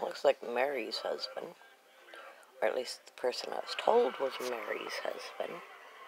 looks like Mary's husband. Or at least the person I was told was Mary's husband.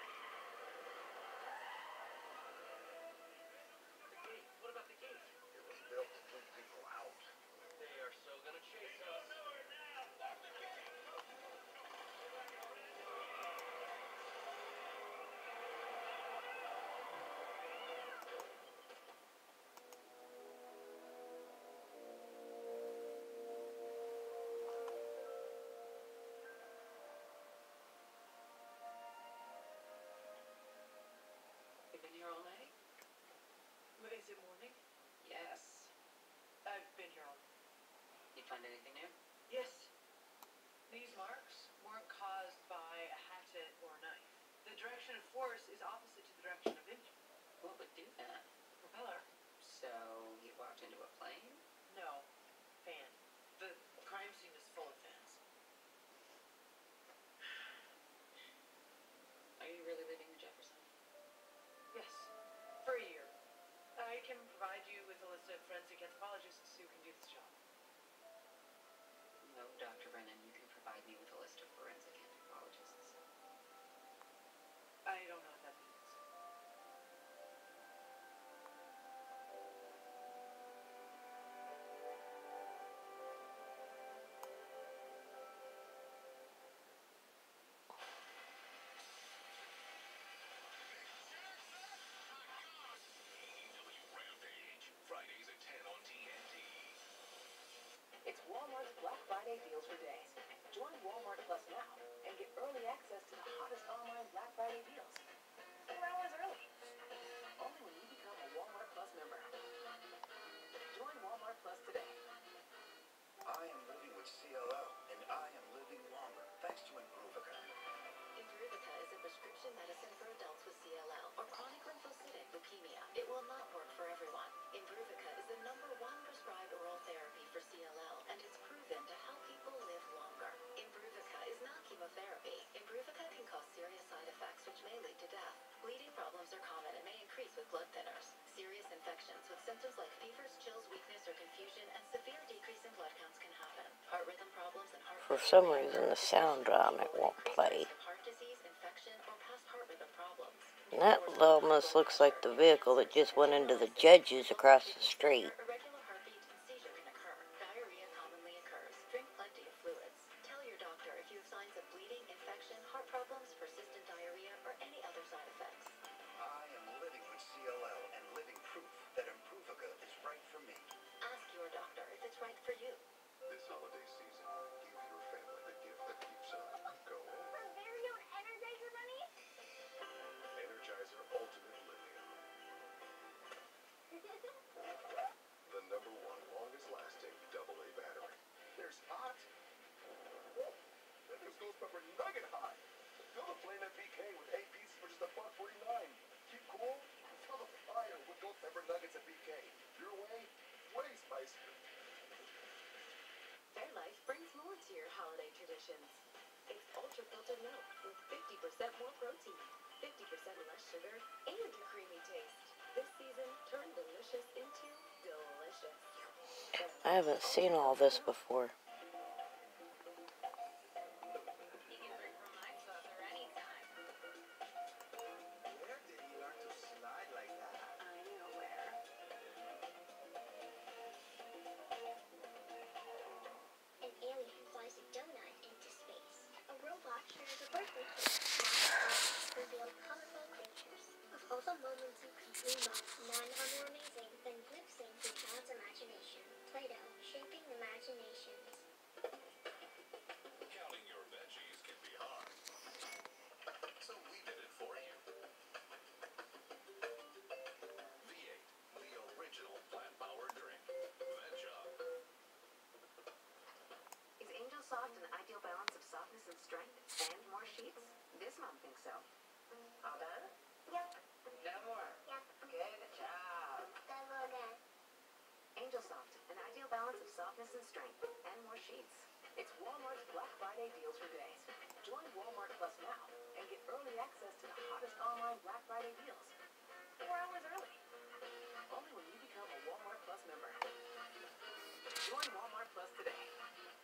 Is it morning? Yes. I've been here all... You find anything new? Yes. These marks weren't caused by a hatchet or a knife. The direction of force is opposite to the direction of impact. What would do that? Propeller. So, you walked into a plane? No. Fan. The crime scene is full of fans. Are you really leaving Jefferson? Yes. For a year. I can provide you with a list of forensic anthropologists who can do this job. No, Dr. Brennan, you can provide me with a list of forensic anthropologists. I don't know what that means. Fridays at 10 on TNT. It's Walmart's Black Friday deals for days. Join Walmart Plus now and get early access to the hottest online Black Friday deals. 4 hours early. Only when you become a Walmart Plus member. Join Walmart Plus today. I am living with CLO, and I am living longer, thanks to Improvica. Improvica is a prescription medicine for adults with CLL or chronic lymphocytic leukemia. It will not work for everyone. Improvica is the #1 prescribed oral therapy for CLL, and it's proven to help people live longer. Improvica is not chemotherapy. Improvica can cause serious side effects which may lead to death. Bleeding problems are common and may increase with blood thinners. Serious infections with symptoms like fevers, chills, weakness, or confusion, and severe decrease in blood counts can happen. Heart rhythm problems and heart... For some reason, the sound on it won't play. Heart disease, infection, or past heart rhythm problems. And that almost looks like the vehicle that just went into the judges across the street. Irregular heartbeat and seizure can occur. Diarrhea commonly occurs. Drink plenty of fluids. Tell your doctor if you have signs of bleeding, infection, heart problems, persistent diarrhea, or any other side effects. I am living with CLL and living proof that Improvica is right for me. Ask your doctor if it's right for you. This holiday season, give your family the gift that keeps them going. Our very own Energizer Bunny? Energizer Ultimate Lithium. The #1 longest lasting AA battery. There's hot. That gives Ghost Pepper Nugget hot. Fill the flame at BK with 8 pieces for just $1.49. Keep cool. Fill the fire with Ghost Pepper Nuggets at BK. Your way spicier. Fairlife brings more to your holiday traditions. It's ultra filtered milk with 50% more protein, 50% less sugar, and a creamy taste. This season, turn delicious into delicious. I haven't seen all this before. You can bring from my saucer anytime. Where did he learn to slide like that? I know where. An alien flies a donut into space. A robot shares a birthday cake. Monsters reveal colorful creatures. Of all the moments you can dream of, none are more amazing than lip sync your child's imagination. Play-Doh, shaping imaginations. Counting your veggies can be hard. So we did it for you. V8, the original plant power drink. Veg Up. Is Angel Soft an ideal balance of softness and strength and more sheets? This mom thinks so. All done? Yep. No more. Yep. Good job. Double again. Angel Soft, an ideal balance of softness and strength and more sheets. It's Walmart's Black Friday deals for days. Join Walmart Plus now and get early access to the hottest online Black Friday deals. 4 hours early. Only when you become a Walmart Plus member. Join Walmart Plus today.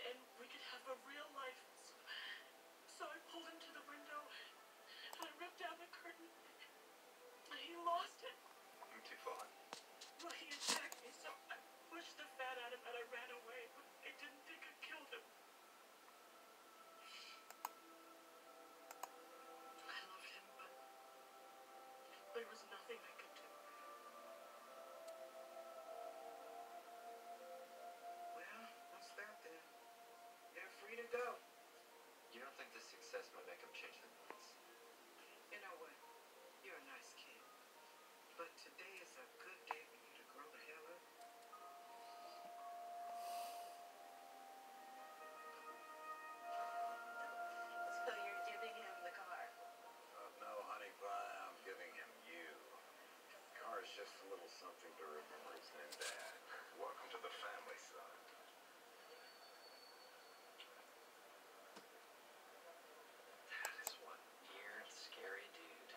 and we could have a real life. So I pulled him to the window, and I ripped down the curtain, and he lost it. I'm too far. Well, he attacked me, so I pushed the fat at him, and I ran away, but I didn't think I killed him. I loved him, but there was nothing I could do. Well, what's that then? They're free to go. You don't think this success might make him change their minds? You know what? You're a nice kid. But today is a good day for you to grow the hell up. So you're giving him the car? No, honey pie, I'm giving him you. The car is just a little something to remember his new dad. Welcome to the family, son. That is one weird, scary dude.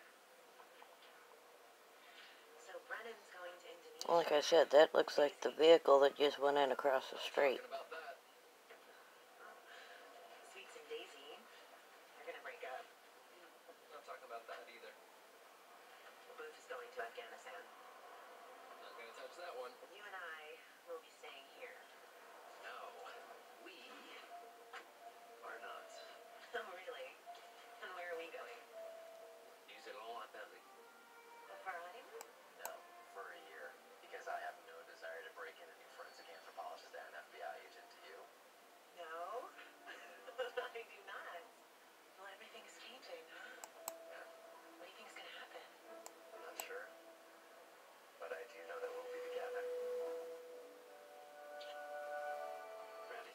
So Brennan's going to Indonesia. Like I said, that looks like the vehicle that just went in across the street. Talking about that. Sweets and Daisy, they're going to break up. Not talking about that either. Booth is going to Afghanistan. Not gonna touch that one. You and I will be staying here. No, we are not. Oh, really? And where are we going? Use it all on Bentley. For our honeymoon? No, for a year. Because I have no desire to break in a new forensic anthropologist and an FBI agent, do you? No, I do not. Well, everything's changing, huh? Yeah, What do you think's gonna happen? not sure. But I do know that we'll be together. Ready?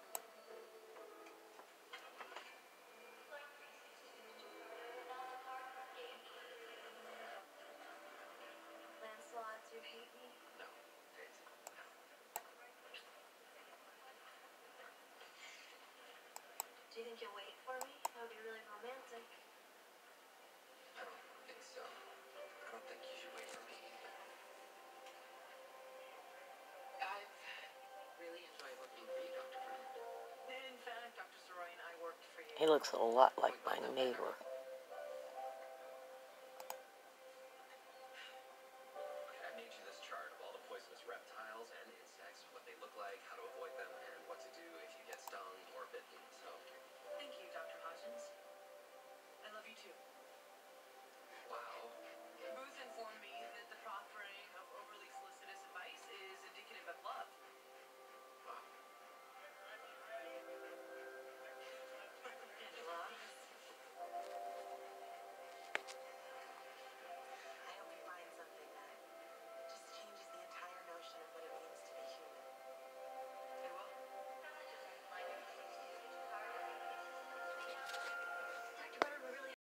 Lancelot, do you hate me? No, Daisy. Do you think you'll wait for me? That would be really romantic. I don't think so. I don't think you should wait for me either. I've really enjoyed working for you, Dr. Brennan. In fact, Dr. Soroyan, I worked for you. He looks a lot like my neighbor.